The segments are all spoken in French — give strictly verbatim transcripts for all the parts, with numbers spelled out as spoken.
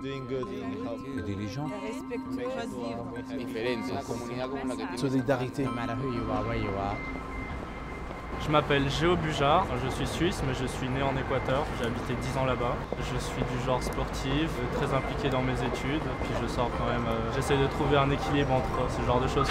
Aider les gens. Solidarité. Je m'appelle Géo Bujard, je suis suisse mais je suis né en Équateur, j'ai habité dix ans là-bas. Je suis du genre sportif, très impliqué dans mes études, puis je sors quand même, euh, j'essaie de trouver un équilibre entre ce genre de choses.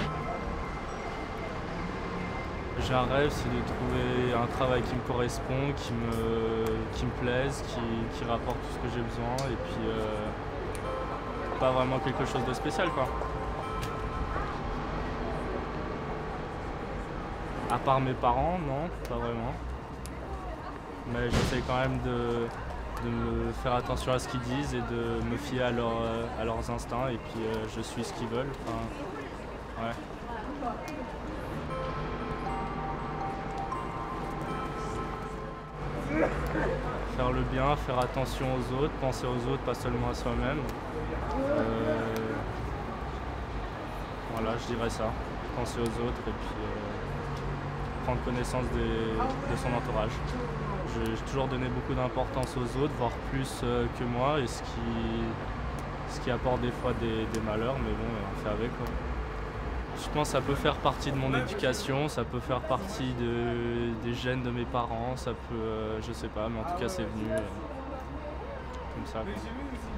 J'ai un rêve, c'est de trouver un travail qui me correspond, qui me, qui me plaise, qui, qui rapporte tout ce que j'ai besoin et puis euh, pas vraiment quelque chose de spécial quoi. À part mes parents, non, pas vraiment. Mais j'essaie quand même de, de me faire attention à ce qu'ils disent et de me fier à, leur, à leurs instincts et puis euh, je suis ce qu'ils veulent. Enfin, ouais. Faire le bien, faire attention aux autres, penser aux autres, pas seulement à soi-même. Euh, voilà, je dirais ça. Penser aux autres et puis euh, prendre connaissance des, de son entourage. J'ai toujours donné beaucoup d'importance aux autres, voire plus euh, que moi, et ce qui, ce qui apporte des fois des, des malheurs, mais bon, on fait avec quoi. Je pense que ça peut faire partie de mon éducation, ça peut faire partie de, des gènes de mes parents, ça peut, euh, je sais pas, mais en tout cas c'est venu euh, comme ça quoi.